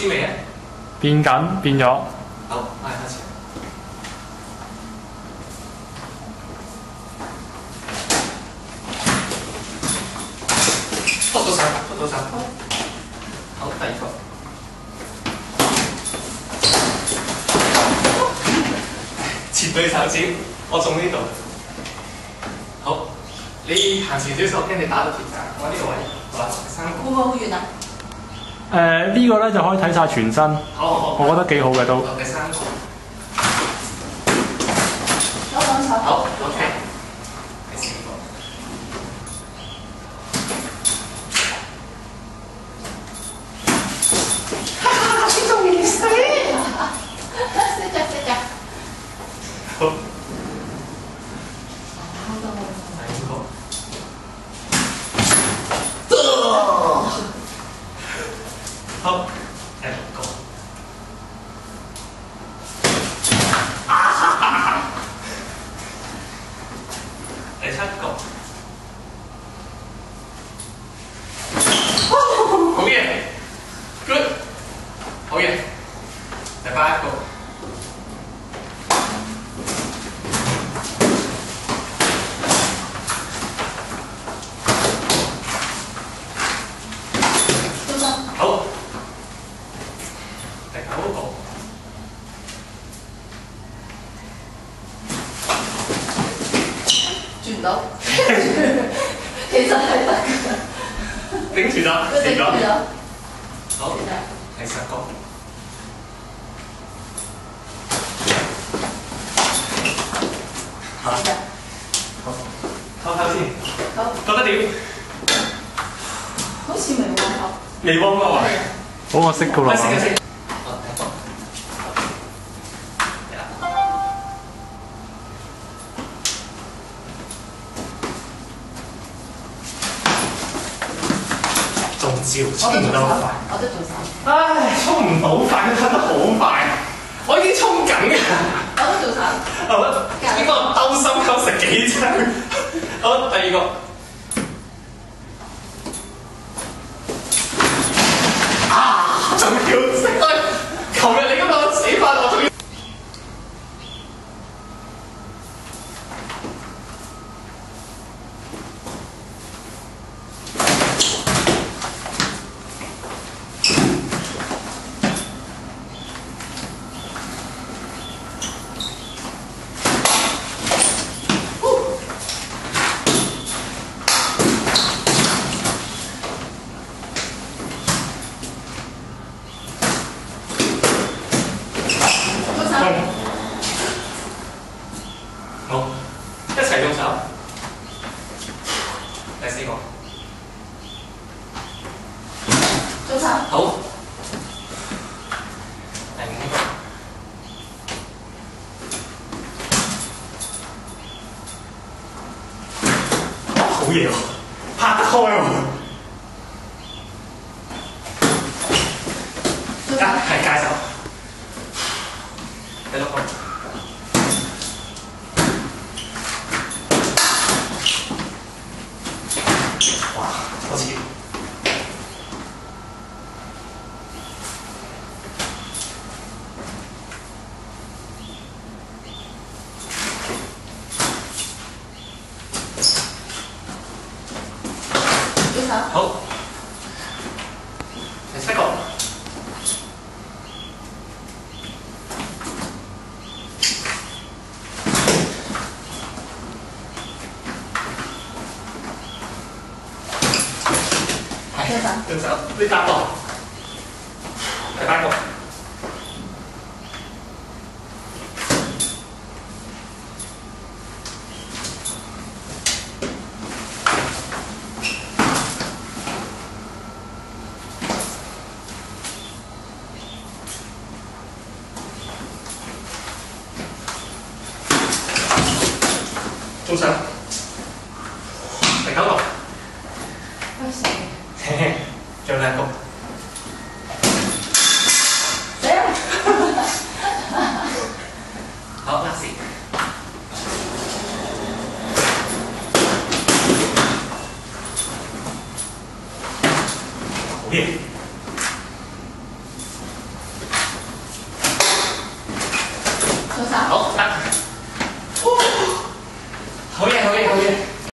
知未啊？ 變緊，變咗。 好，開始。捉到手，捉到手。好，第二個。切對手指，我中呢度。好，你行前少少，驚你打到鐵架。我呢個位，好啦，3個。會唔會好遠啊？ 呢個咧就可以睇晒全身， 好， 我覺得幾好嘅都。 第3個。 攞兩手。 好 ，OK。第4個。哈哈，你中意死！ 識着。 好。 好到。 第5個。好，第6個。第7個。好嘢 ，good， 好嘢。第8個。好，第9個。 轉唔到，其實係得㗎。 頂住咗，4個。好， 係第10個。好，唞唞先。 好， 覺得點？ 好似未喎。 未汪過啊？ 好，我識噶啦。 識。好，第1個。中招，衝唔到快。 我都做晒。 唉，衝唔到快，佢吞得好快，我已經衝緊㗎。 我都做晒。 好，呢個兜心口食幾張。好，第2個。啊！仲要識對，琴日你嗰個死法我仲要。好，一齊用手。第4個。 做晒。 好。第5個。好嘢喎，拍得開喎。係介手。第6個。哇！好似做晒。 好。第7個。對手，你答到。第8個。中手。第9個。仲有2個。 死啦！ 好，last。好嘢。 嘅，好嘅。